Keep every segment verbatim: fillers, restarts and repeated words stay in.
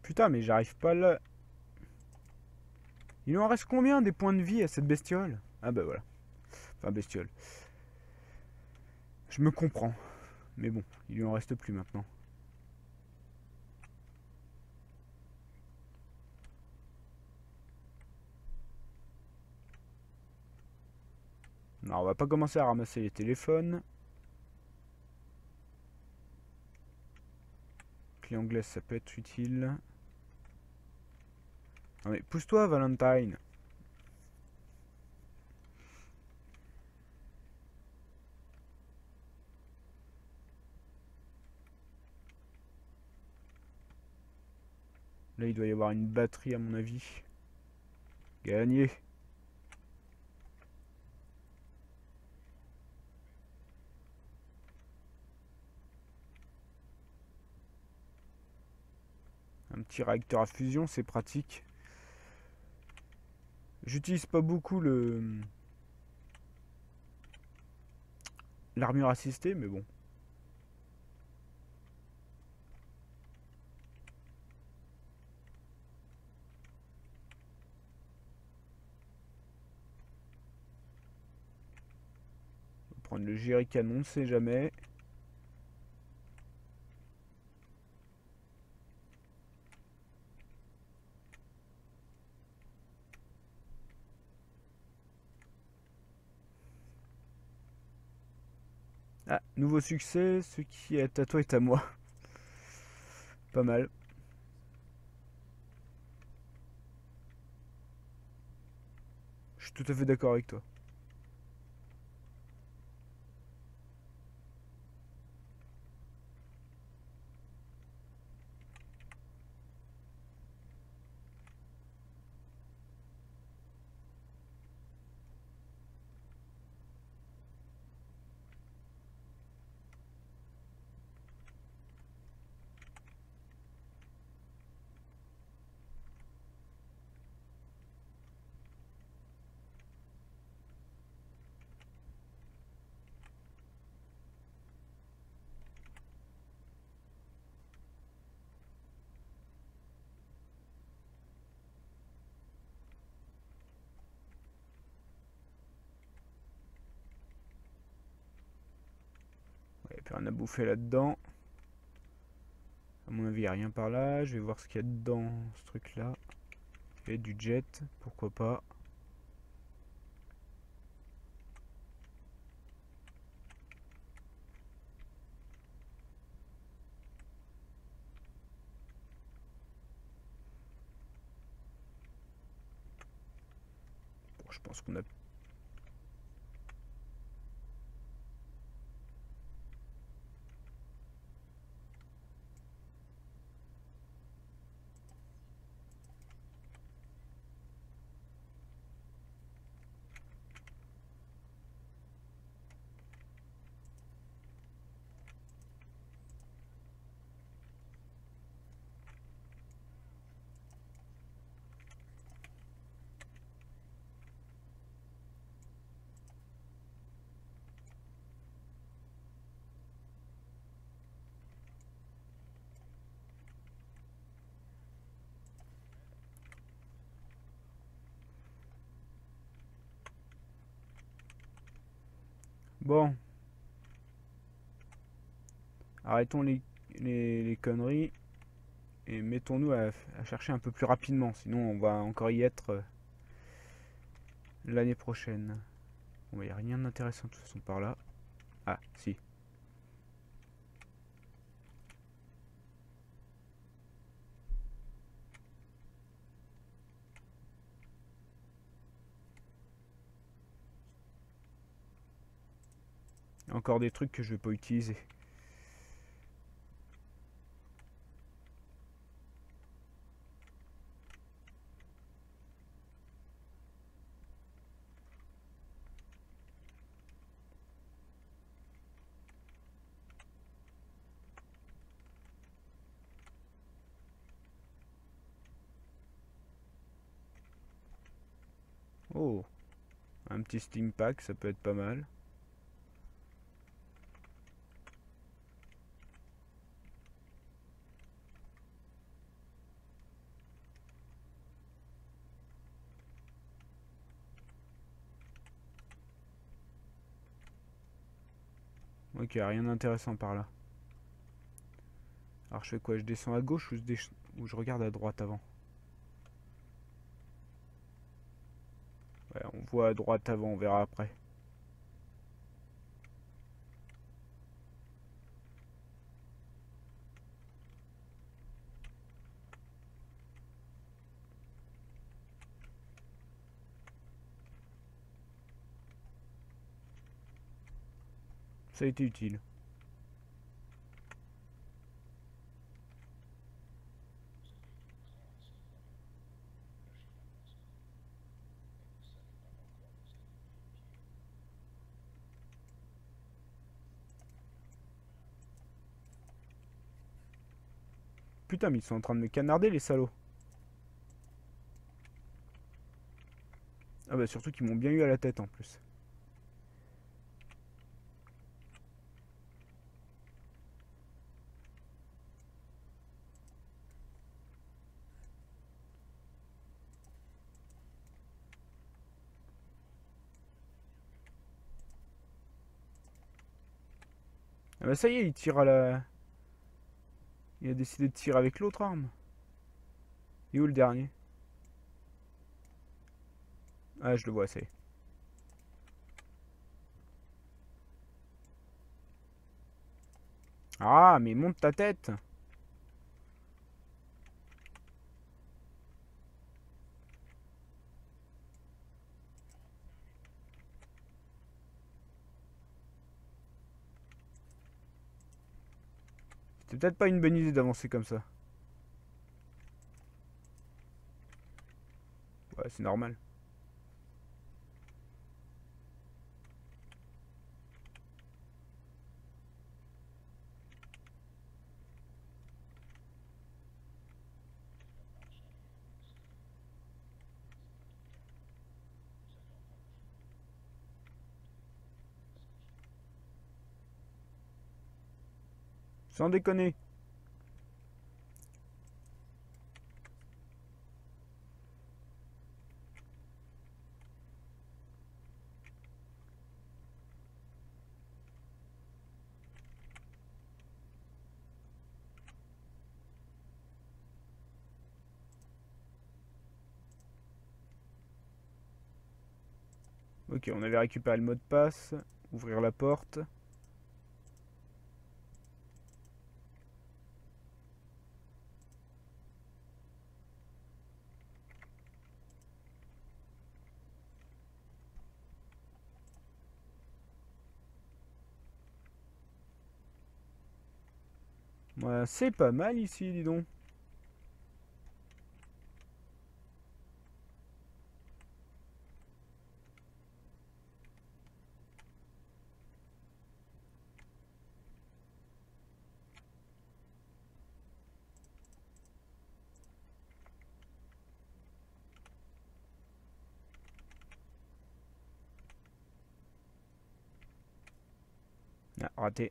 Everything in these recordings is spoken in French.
Putain, mais j'arrive pas là. Il en reste combien des points de vie à cette bestiole? Ah bah voilà. Enfin, bestiole. Je me comprends. Mais bon, il lui en reste plus maintenant. Non, on va pas commencer à ramasser les téléphones. Clé anglaise, ça peut être utile. Non mais pousse-toi, Valentine. Là, il doit y avoir une batterie, à mon avis. Gagné. Un petit réacteur à fusion, c'est pratique. J'utilise pas beaucoup le l'armure assistée, mais bon. On va prendre le jerrycan, on ne sait jamais. Ah, nouveau succès, ce qui est à toi est à moi. Pas mal. Je suis tout à fait d'accord avec toi. Ouais, puis rien à bouffer là-dedans. À mon avis, il n'y a rien par là. Je vais voir ce qu'il y a dedans, ce truc-là. Et du jet, pourquoi pas. Bon, je pense qu'on a... Bon, arrêtons les, les, les conneries et mettons-nous à, à chercher un peu plus rapidement. Sinon, on va encore y être euh, l'année prochaine. Bon, il n'y a rien d'intéressant de toute façon par là. Ah, si. Encore des trucs que je vais pas utiliser. Oh, un petit steam pack, ça peut être pas mal. Ok, rien d'intéressant par là. Alors je fais quoi? Je descends à gauche ou je, dé- ou je regarde à droite avant? Ouais, on voit à droite avant, on verra après. Ça a été utile. Putain, mais ils sont en train de me canarder les salauds. Ah bah surtout qu'ils m'ont bien eu à la tête en plus. Ah bah ça y est, il tire à la... Il a décidé de tirer avec l'autre arme. Et où le dernier? Ah, je le vois, c'est. Ah, mais monte ta tête! C'était peut-être pas une bonne idée d'avancer comme ça. Ouais, c'est normal. Sans déconner. Ok, on avait récupéré le mot de passe. Ouvrir la porte. Ouais, c'est pas mal ici, dis donc. Ah, raté.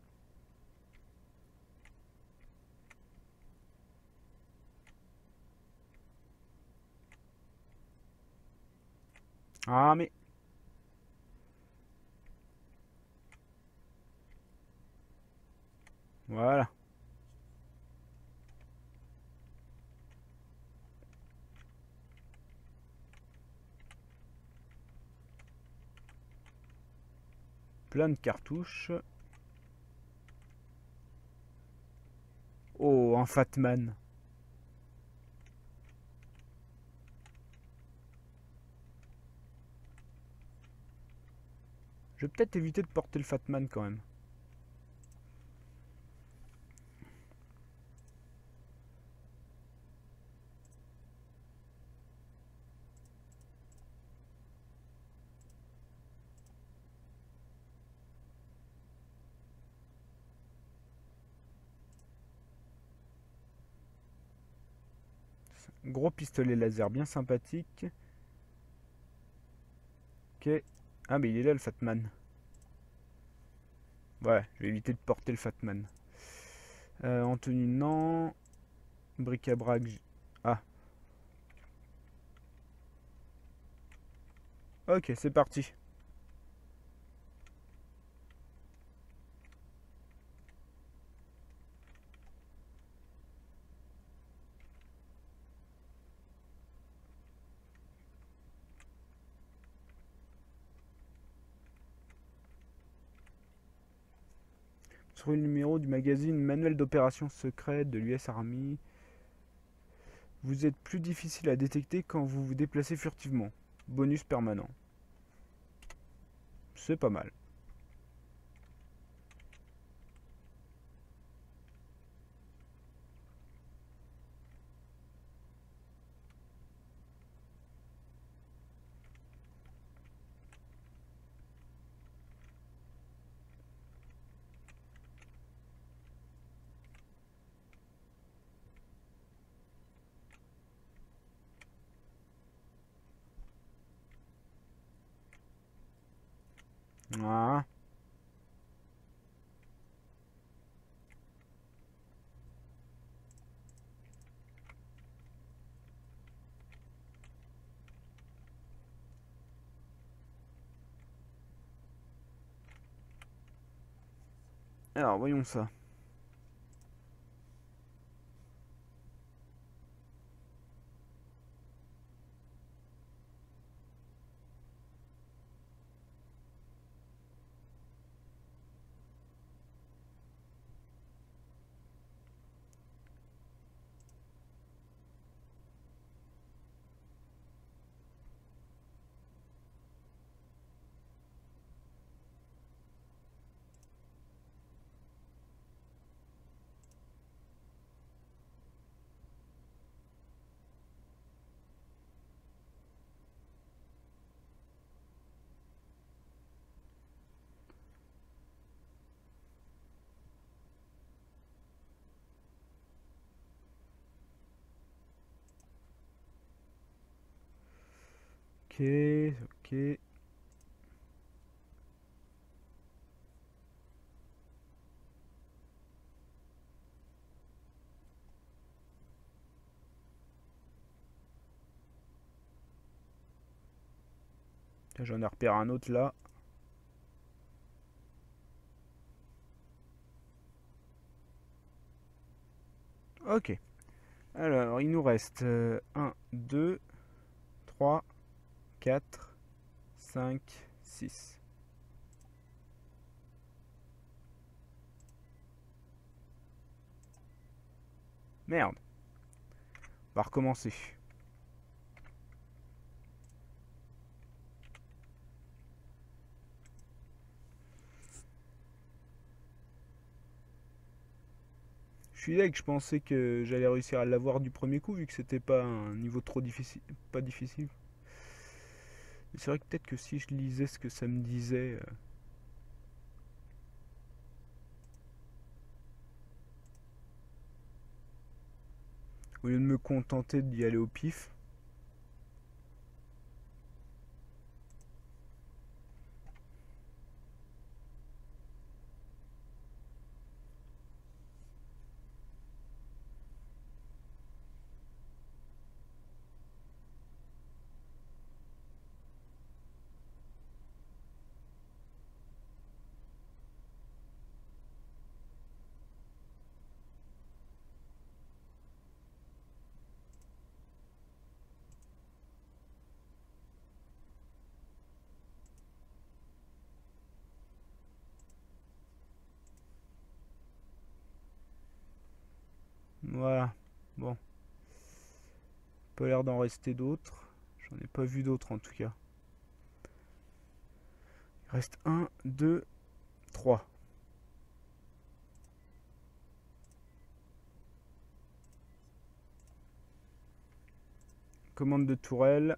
Ah, mais... Voilà. Plein de cartouches. Oh, un Fatman. Je vais peut-être éviter de porter le Fatman quand même. Gros pistolet laser bien sympathique. Ok. Ah, mais il est là le Fatman. Ouais, je vais éviter de porter le Fatman. Euh, en tenue, non. Bric-à-brac. Ah, ok, c'est parti. Sur le numéro du magazine Manuel d'opération secrète de l'U S Army. Vous êtes plus difficile à détecter quand vous vous déplacez furtivement. Bonus permanent. C'est pas mal. Ah. Alors, voyons ça. Ok, ok. J'en ai repéré un autre là. Ok. Alors, il nous reste euh, un, deux, trois, quatre, cinq, six. Merde. On va recommencer. Je suis deg, je pensais que j'allais réussir à l'avoir du premier coup vu que c'était pas un niveau trop difficile. Pas difficile. Mais c'est vrai que peut-être que si je lisais ce que ça me disait. euh, Au lieu de me contenter d'y aller au pif. Voilà. Bon. Pas l'air d'en rester d'autres. J'en ai pas vu d'autres en tout cas. Il reste un, deux, trois. Commande de tourelle.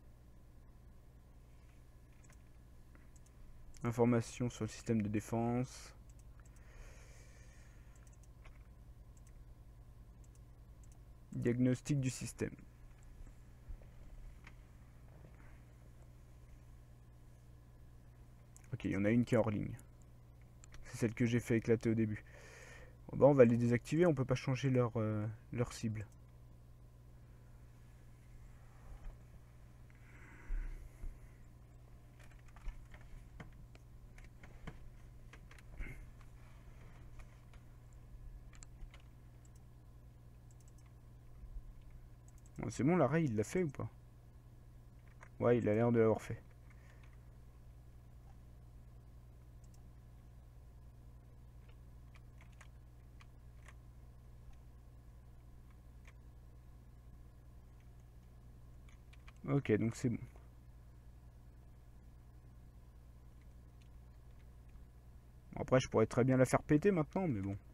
Information sur le système de défense. Diagnostic du système. Ok, il y en a une qui est hors ligne. C'est celle que j'ai fait éclater au début. Bon, bah on va les désactiver, on peut pas changer leur, euh, leur cible. Bon, c'est bon, l'arrêt il l'a fait ou pas? Ouais, il a l'air de l'avoir fait. Ok, donc c'est bon. Après, je pourrais très bien la faire péter maintenant, mais bon.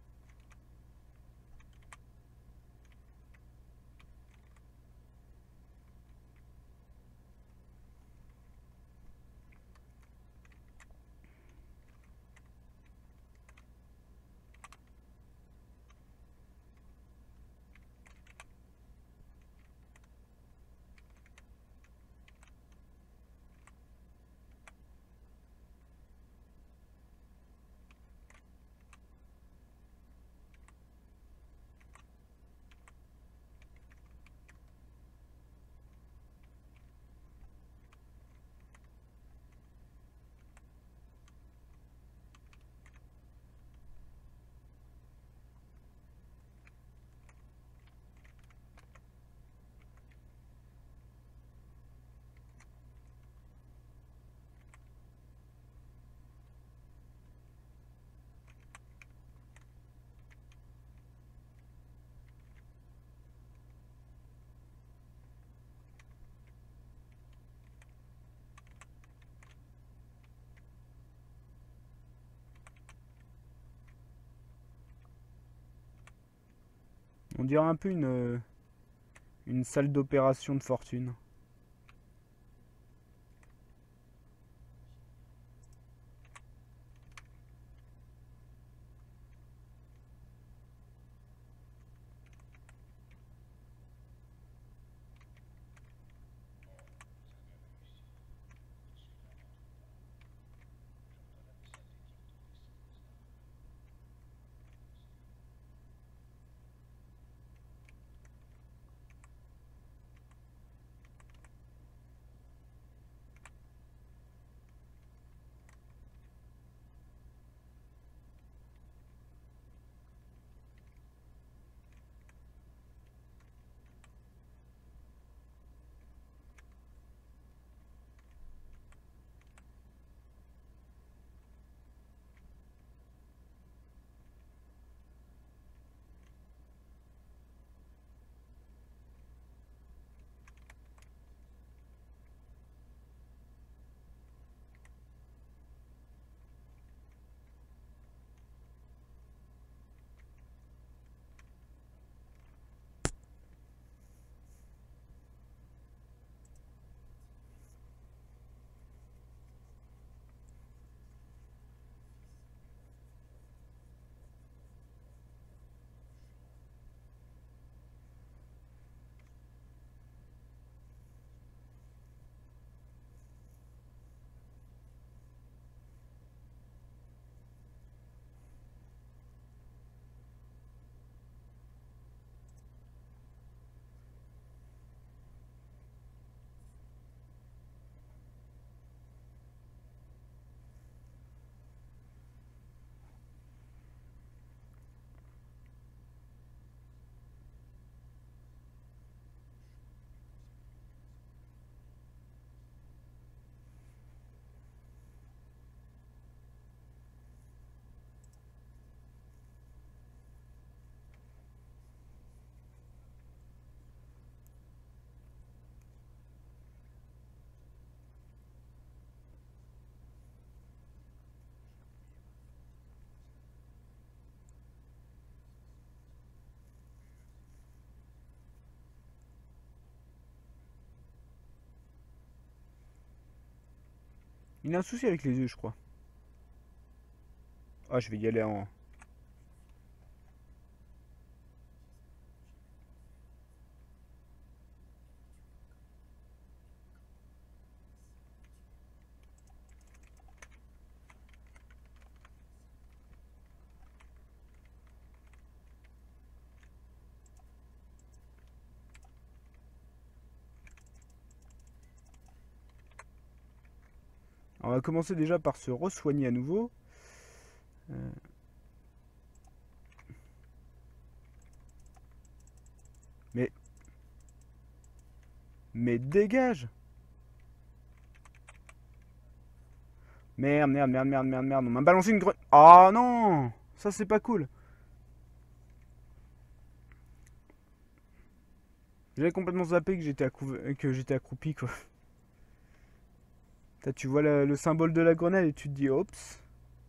On dirait un peu une, une salle d'opération de fortune. Il a un souci avec les yeux, je crois. Ah, je vais y aller en... On va commencer déjà par se re-soigner à nouveau. Euh, Mais... Mais dégage! Merde, merde, merde, merde, merde, merde. On m'a balancé une grenade. Oh non! Ça, c'est pas cool. J'avais complètement zappé que j'étais accou- que j'étais accroupi, quoi. T'as- Tu vois la- le symbole de la grenade et tu te dis, oups.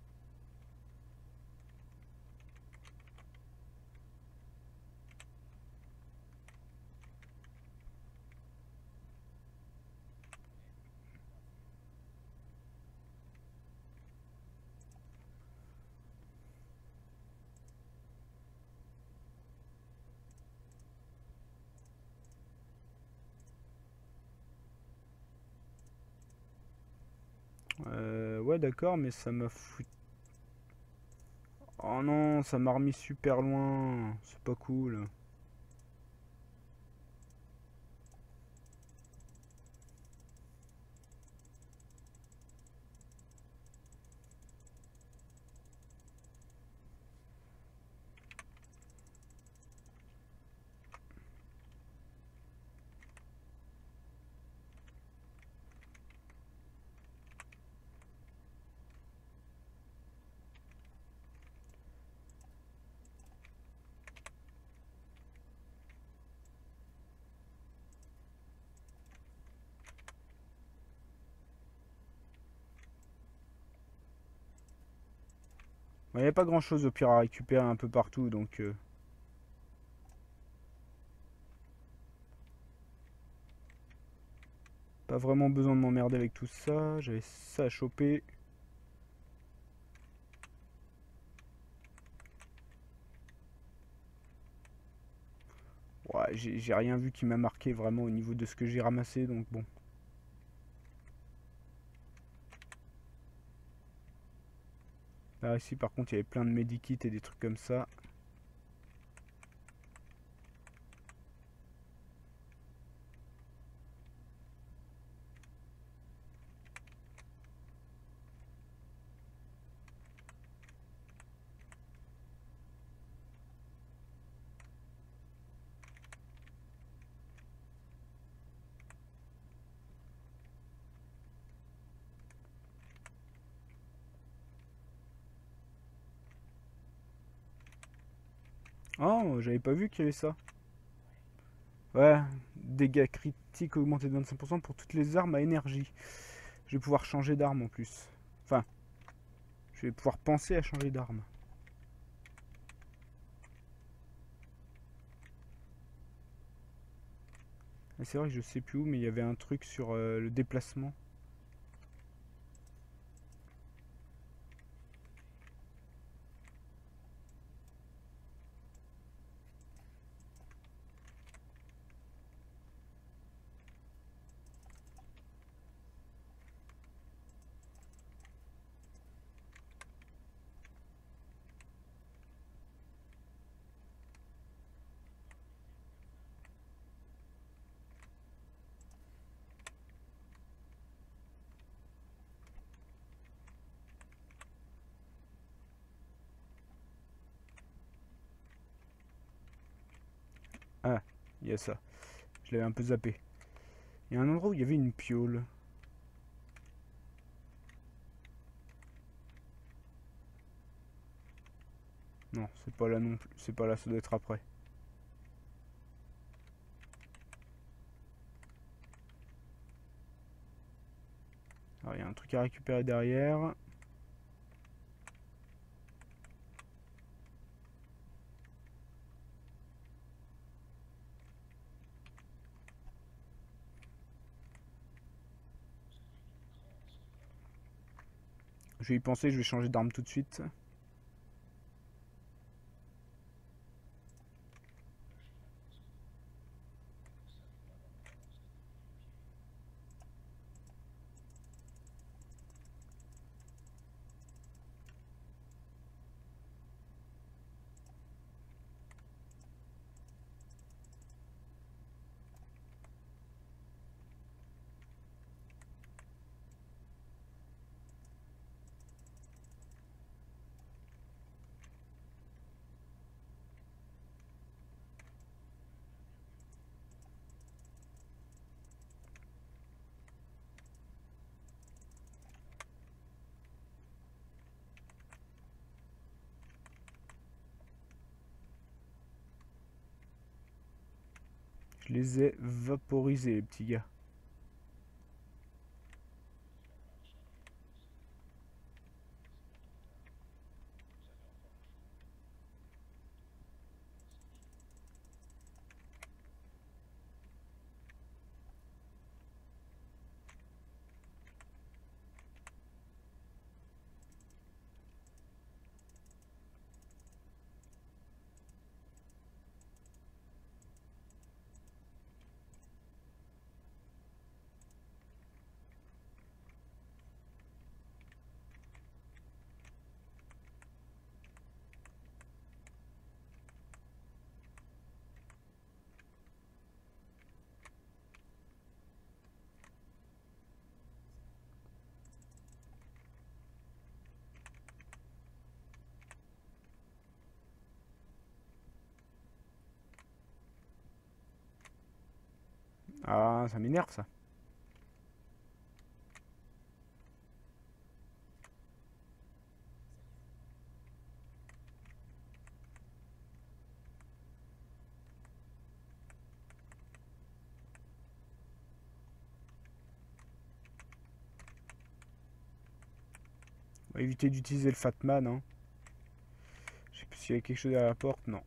Euh, ouais, d'accord, mais ça m'a foutu. Oh non, ça m'a remis super loin. C'est pas cool. Il n'y a pas grand chose au pire à récupérer un peu partout, donc euh, pas vraiment besoin de m'emmerder avec tout ça. J'avais ça à choper. Ouais, j'ai j'ai rien vu qui m'a marqué vraiment au niveau de ce que j'ai ramassé, donc bon. Là, ici, par contre, il y avait plein de medikits et des trucs comme ça. Oh, j'avais pas vu qu'il y avait ça. Ouais, dégâts critiques augmentés de vingt-cinq pour cent pour toutes les armes à énergie. Je vais pouvoir changer d'arme en plus. Enfin, je vais pouvoir penser à changer d'arme. Et c'est vrai que je sais plus où, mais il y avait un truc sur euh, le déplacement. Ah, il y a ça. Je l'avais un peu zappé. Il y a un endroit où il y avait une piole. Non, c'est pas là non plus. C'est pas là, ça doit être après. Alors, il y a un truc à récupérer derrière. Je vais y penser, je vais changer d'arme tout de suite. Je les ai vaporisés, les petits gars. Ah, ça m'énerve ça. On va éviter d'utiliser le Fatman, hein. Je sais plus s'il y a quelque chose à la porte, non.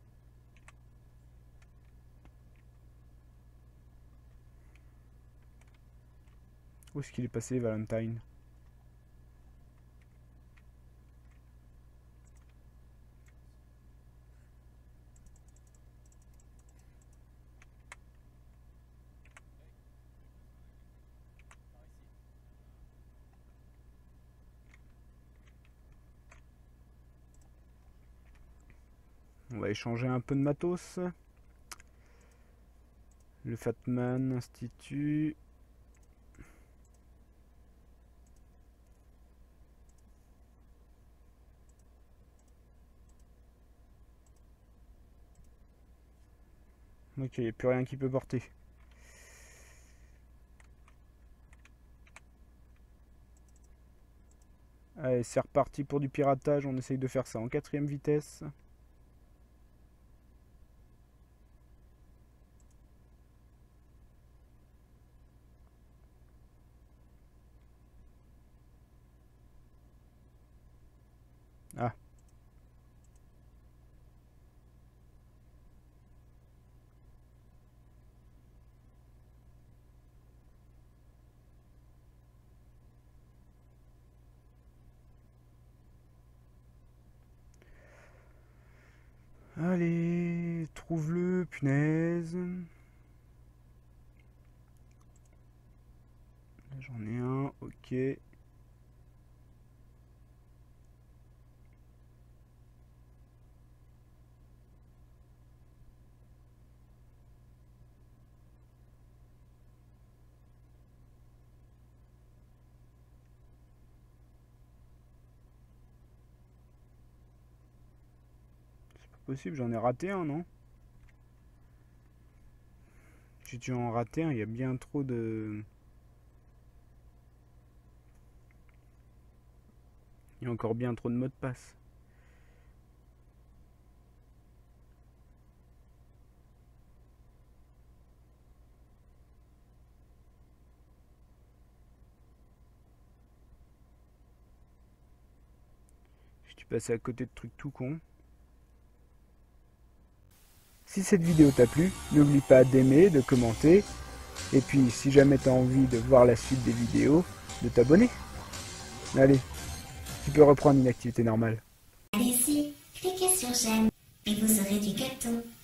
Où est-ce qu'il est passé, Valentine? On va échanger un peu de matos. Le Fatman Institut. Ok, il n'y a plus rien qui peut porter. Allez, c'est reparti pour du piratage. On essaye de faire ça en quatrième vitesse. Ah. Allez, trouve-le, punaise. Là, j'en ai un, ok. Possible, j'en ai raté un, non? J'ai dû en rater un, il y a bien trop de... Il y a encore bien trop de mots de passe. Je suis passé à côté de trucs tout cons. Si cette vidéo t'a plu, n'oublie pas d'aimer, de commenter, et puis si jamais tu as envie de voir la suite des vidéos, de t'abonner. Allez, tu peux reprendre une activité normale. Allez-y, cliquez sur j'aime et vous aurez du gâteau.